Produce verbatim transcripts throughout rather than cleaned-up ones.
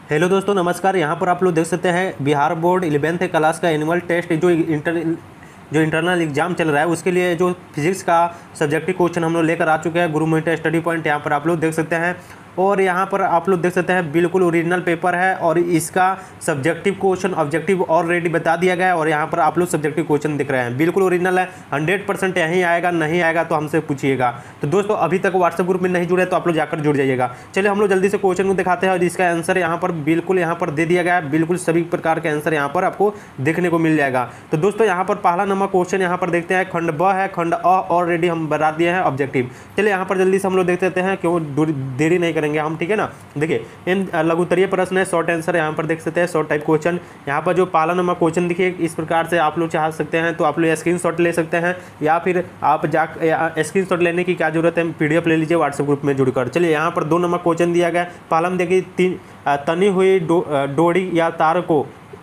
Hello दोस्तों, नमस्कार। यहाँ पर आप लोग देख सकते हैं बिहार बोर्ड इलेवेंथ क्लास का एनुअल टेस्ट जो इंटर जो इंटरनल एग्जाम चल रहा है उसके लिए जो फिजिक्स का सब्जेक्टिव क्वेश्चन हम लोग लेकर आ चुके हैं। गुरु मोनिटर स्टडी पॉइंट यहाँ पर आप लोग देख सकते हैं और यहाँ पर आप लोग देख सकते हैं बिल्कुल ओरिजिनल पेपर है और इसका सब्जेक्टिव क्वेश्चन ऑब्जेक्टिव ऑलरेडी बता दिया गया है और यहाँ पर आप लोग सब्जेक्टिव क्वेश्चन दिख रहे हैं, बिल्कुल ओरिजिनल है। हंड्रेड परसेंट यहीं आएगा, नहीं आएगा तो हमसे पूछिएगा। तो दोस्तों अभी तक व्हाट्सएप ग्रुप में नहीं जुड़े तो आप लोग जाकर जुड़ जाइएगा। चलिए हम लोग जल्दी से क्वेश्चन को दिखाते हैं और इसका आंसर यहाँ पर बिल्कुल यहाँ पर दे दिया गया है। बिल्कुल सभी प्रकार के आंसर यहाँ पर आपको देखने को मिल जाएगा। तो दोस्तों यहाँ पर पहला नंबर क्वेश्चन यहाँ पर देखते हैं, खंड ब है, खंड अ ऑलरेडी हम बता दिए हैं ऑब्जेक्टिव। चलिए यहाँ पर जल्दी से हम लोग देख लेते हैं, क्यों देरी नहीं करेंगे हम, ठीक है ना। देखिए इन लघुत्तरीय प्रश्न है, शॉर्ट आंसर यहाँ पर देख सकते हैं, शॉर्ट टाइप क्वेश्चन। यहाँ पर जो पहला नंबर क्वेश्चन देखिए इस प्रकार से आप लोग चाह सकते हैं तो आप लोग स्क्रीनशॉट ले सकते हैं या फिर आप जा स्क्रीनशॉट लेने की क्या जरूरत है, पीडीएफ ले लीजिए व्हाट्सएप ग्रुप में जुड़कर। चलिए यहाँ पर दो नंबर क्वेश्चन दिया गया। पहला में देखिए तीन तनी हुई डो, डोरी या तार को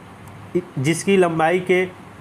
जिसकी लंबाई के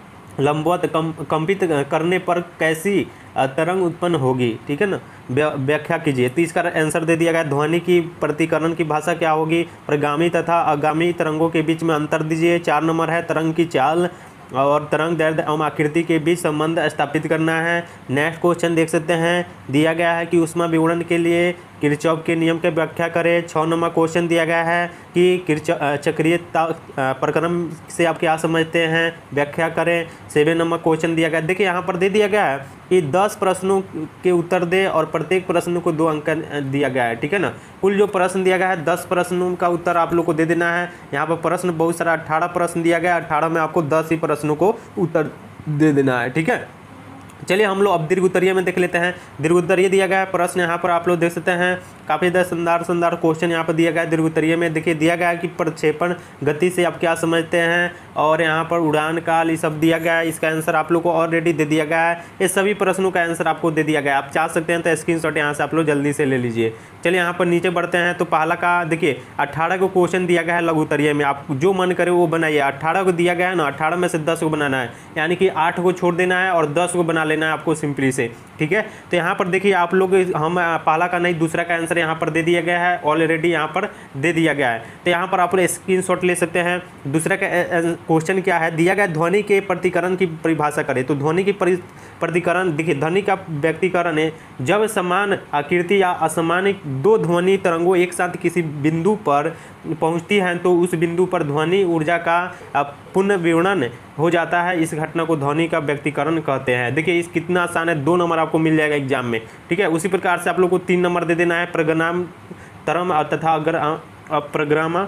लंबवत कम कंपित करने पर कैसी तरंग उत्पन्न होगी, ठीक है ना, व्याख्या कीजिए। तो इसका आंसर दे दिया गया, ध्वनि की प्रतिकरण की भाषा क्या होगी, प्रगामी तथा आगामी तरंगों के बीच में अंतर दीजिए। चार नंबर है, तरंग की चाल और तरंग दैर्ध्य एवं आकृति के बीच संबंध स्थापित करना है। नेक्स्ट क्वेश्चन देख सकते हैं, दिया गया है कि ऊष्मा विवरण के लिए किरचॉफ के नियम की व्याख्या करें। छः नंबर क्वेश्चन दिया गया है कि किरचॉफ चक्रीयता प्रक्रम से आप क्या समझते हैं, व्याख्या करें। सेवन नंबर क्वेश्चन दिया गया, देखिए यहाँ पर दे दिया गया है कि दस प्रश्नों के उत्तर दे और प्रत्येक प्रश्न को दो अंक दिया गया है, ठीक है ना। कुल जो प्रश्न दिया गया है दस प्रश्नों का उत्तर आप लोग को दे देना है। यहाँ पर प्रश्न बहुत सारा अट्ठारह प्रश्न दिया गया है, अट्ठारह में आपको दस ही प्रश्नों को उत्तर दे देना है, ठीक है। चलिए हम लोग अब दीर्घ उत्तरीय में देख लेते हैं। दीर्घ उत्तरीय दिया गया है प्रश्न, यहाँ पर आप लोग देख सकते हैं काफ़ी ज़्यादा शानदार शानदार क्वेश्चन यहाँ पर दिया गया है। दीर्घ उत्तरीय में देखिए दिया गया है कि प्रक्षेपण गति से आप क्या समझते हैं और यहाँ पर उड़ान काल ये सब दिया गया है। इसका आंसर आप लोग को ऑलरेडी दे दिया गया है। ये सभी प्रश्नों का आंसर आपको दे दिया गया है। आप चाह सकते हैं तो स्क्रीनशॉट यहाँ से आप लोग जल्दी से ले लीजिए। चलिए यहाँ पर नीचे बढ़ते हैं। तो पहला का देखिए अट्ठारह को क्वेश्चन दिया गया है लघु उत्तरीय में, आप जो मन करे वो बनाइए। अट्ठारह को दिया गया है ना, अट्ठारह में से दस को बनाना है, यानी कि आठ को छोड़ देना है और दस को बना लेना है आपको सिंपली से, ठीक है। तो यहाँ पर देखिए आप लोग हम पहला का नहीं दूसरा का आंसर यहाँ पर दे दिया गया है, ऑलरेडी यहाँ पर दे दिया गया है। तो यहाँ पर आप लोग स्क्रीनशॉट ले सकते हैं। दूसरा का क्वेश्चन क्या है, दिया गया ध्वनि के प्रतिकरण की परिभाषा करें। तो ध्वनि की प्रतिकरण देखिए, ध्वनि का व्यक्तिकरण है जब समान आकृति या असमान दो ध्वनि तरंगों एक साथ किसी बिंदु पर पहुंचती हैं तो उस बिंदु पर ध्वनि ऊर्जा का पुनर्विवरण हो जाता है। इस घटना को ध्वनि का व्यक्तिकरण कहते हैं। देखिए इस कितना आसान है, दो नंबर आपको मिल जाएगा एग्जाम में, ठीक है। उसी प्रकार से आप लोग को तीन नंबर दे देना है, प्रगनाम तरम तथा अगर अप्रग्राम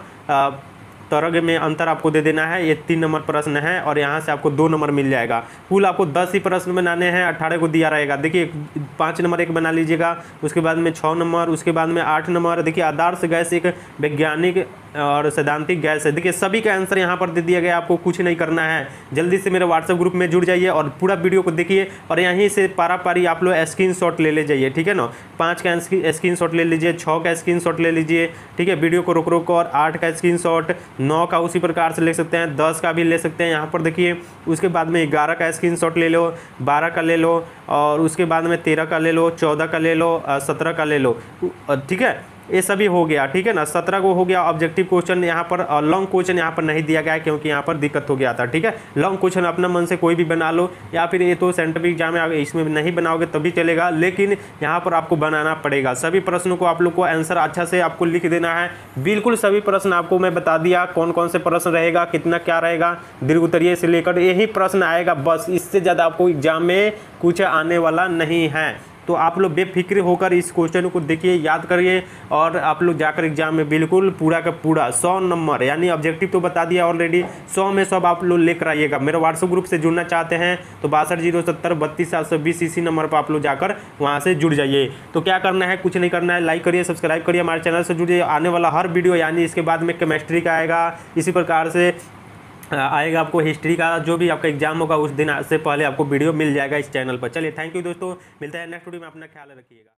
तरंग में अंतर आपको दे देना है। ये तीन नंबर प्रश्न है और यहाँ से आपको दो नंबर मिल जाएगा। कुल आपको दस ही प्रश्न बनाने हैं, अट्ठारह को दिया रहेगा। देखिए पाँच नंबर एक बना लीजिएगा, उसके बाद में छः नंबर, उसके बाद में आठ नंबर। देखिए आदर्श गैस एक वैज्ञानिक और सैद्धांतिक गैस है। देखिए सभी का आंसर यहाँ पर दे दिया गया, आपको कुछ नहीं करना है। जल्दी से मेरे व्हाट्सएप ग्रुप में जुड़ जाइए और पूरा वीडियो को देखिए और यहीं से पारा पारी आप लोग स्क्रीनशॉट ले ले जाइए, ठीक है ना। पाँच का स्क्रीनशॉट ले लीजिए, छः का स्क्रीनशॉट ले लीजिए, ठीक है। वीडियो को रोक रोक और आठ का स्क्रीनशॉट, नौ का उसी प्रकार से ले सकते हैं, दस का भी ले सकते हैं यहाँ पर देखिए। उसके बाद में ग्यारह का स्क्रीनशॉट ले लो, बारह का ले लो और उसके बाद में तेरह का ले लो, चौदह का ले लो, सत्रह का ले लो, ठीक है। ये सभी हो गया, ठीक है ना। सत्रह को हो गया ऑब्जेक्टिव क्वेश्चन। यहाँ पर लॉन्ग क्वेश्चन यहाँ पर नहीं दिया गया है क्योंकि यहाँ पर दिक्कत हो गया था, ठीक है। लॉन्ग क्वेश्चन अपना मन से कोई भी बना लो या फिर ये तो साइंटिफिक एग्जाम में इसमें नहीं बनाओगे तभी चलेगा, लेकिन यहाँ पर आपको बनाना पड़ेगा। सभी प्रश्नों को आप लोग को आंसर अच्छा से आपको लिख देना है। बिल्कुल सभी प्रश्न आपको मैं बता दिया कौन कौन से प्रश्न रहेगा, कितना क्या रहेगा। दीर्घ उत्तरीय से लेकर यही प्रश्न आएगा बस, इससे ज़्यादा आपको एग्जाम में कुछ आने वाला नहीं है। तो आप लोग बेफिक्र होकर इस क्वेश्चन को देखिए, याद करिए और आप लोग जाकर एग्जाम में बिल्कुल पूरा का पूरा सौ नंबर, यानी ऑब्जेक्टिव तो बता दिया ऑलरेडी, सौ में सब आप लोग लेकर आइएगा। मेरे व्हाट्सएप ग्रुप से जुड़ना चाहते हैं तो बासठ जीरो सत्तर बत्तीस सात सौ बीस इसी नंबर पर आप लोग जाकर वहाँ से जुड़ जाइए। तो क्या करना है, कुछ नहीं करना है, लाइक करिए, सब्सक्राइब करिए, हमारे चैनल से जुड़िए। आने वाला हर वीडियो यानी इसके बाद में केमिस्ट्री का आएगा, इसी प्रकार से आएगा आपको हिस्ट्री का, जो भी आपका एग्जाम होगा उस दिन से पहले आपको वीडियो मिल जाएगा इस चैनल पर। चलिए थैंक यू दोस्तों, मिलते हैं नेक्स्ट वीडियो में, अपना ख्याल रखिएगा।